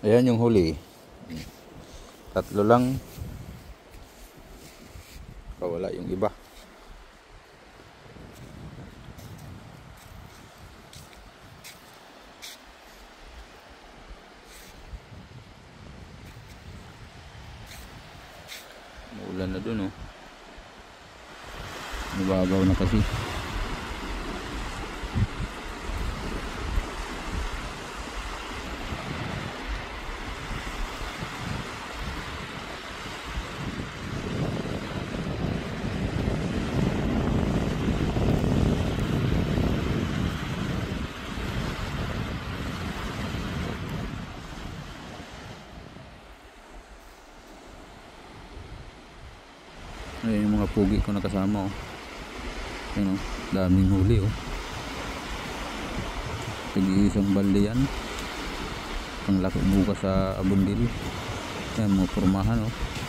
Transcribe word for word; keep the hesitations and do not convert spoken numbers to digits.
Ayan yung huli. Tatlo lang. Kawala yung iba. Maulan na dun oh. Mababaw na kasi. Ayan yung mga pugi ko nakasama oh. Ayan oh, daming huli oh. Tig-isang balde yan. Ang laki bukas sa abundil. Ayan mga pormahan oh.